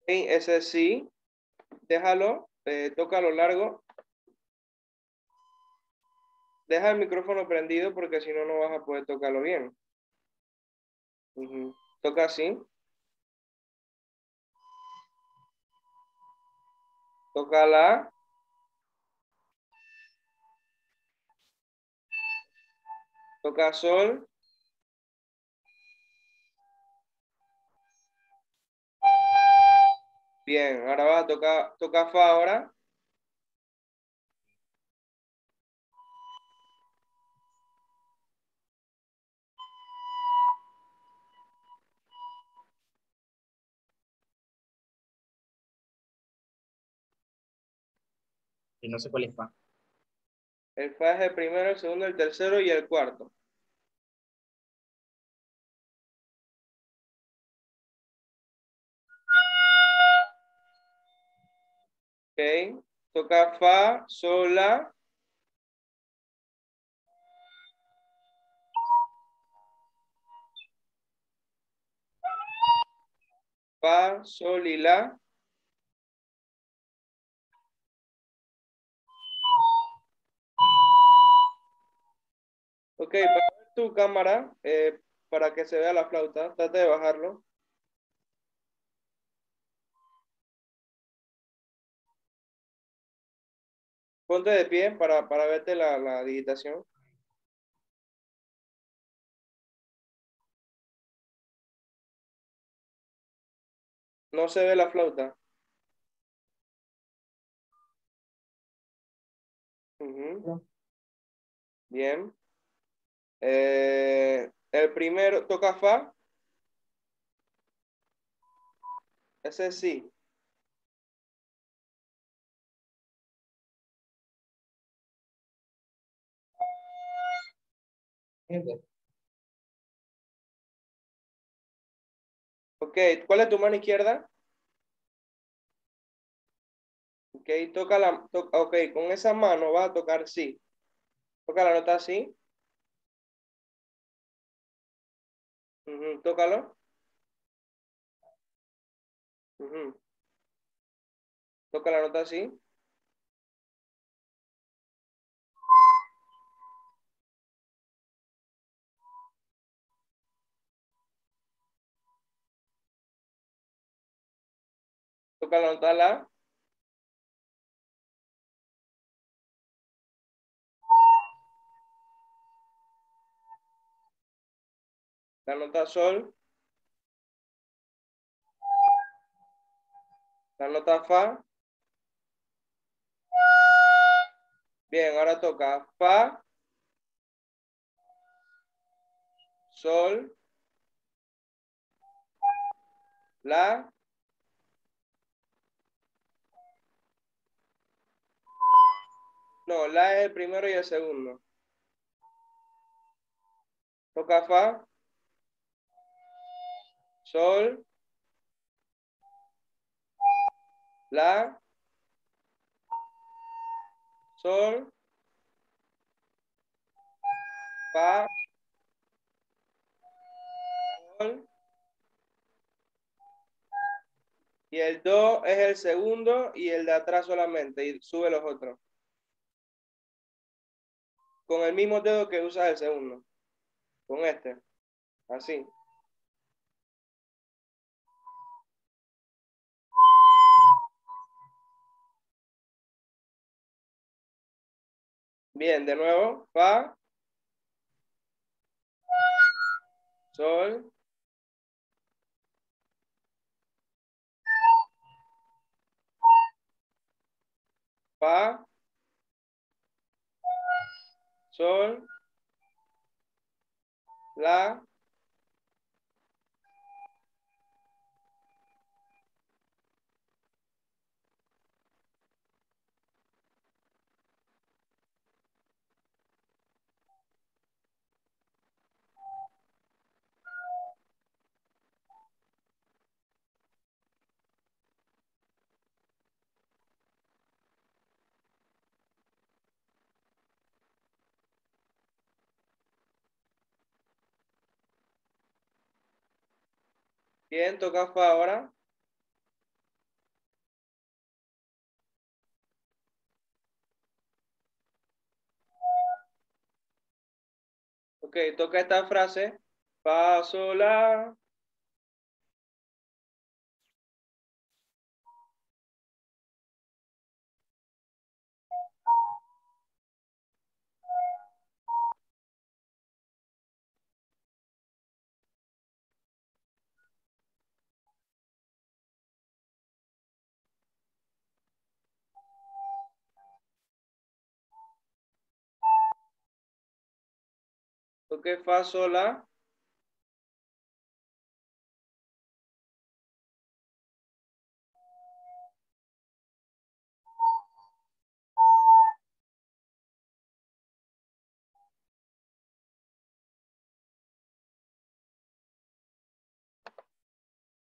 Ese sí, déjalo, toca a lo largo. Deja el micrófono prendido porque si no, no vas a poder tocarlo bien. Ujú. Toca así, toca la, toca sol. Bien, ahora va a tocar fa ahora. Y no sé cuál es fa. El fa es el primero, el segundo, el tercero y el cuarto. Ok, toca fa, sol, la, fa, sol y la. Ok, para ver tu cámara, para que se vea la flauta, trata de bajarlo. Ponte de pie para verte la digitación. No se ve la flauta. Ujú. Bien. El primero toca fa, ese sí. Ok, ¿cuál es tu mano izquierda? Ok, ok, con esa mano vas a tocar sí. Toca la nota sí. Ujú, tócalo. Ujú. Toca la nota sí. Toca la nota la. La nota sol. La nota fa. Bien, ahora toca fa, sol, la. No, la es el primero y el segundo. Toca fa, sol, la, sol, fa, sol. Y el do es el segundo y el de atrás solamente. Y sube los otros. Con el mismo dedo que usas el segundo. Con este. Así. Bien, de nuevo. Fa, sol, fa, sol, la. Bien, toca fa ahora. Ok, toca esta frase. Fa, sol, la. Ok, fa, sol, la.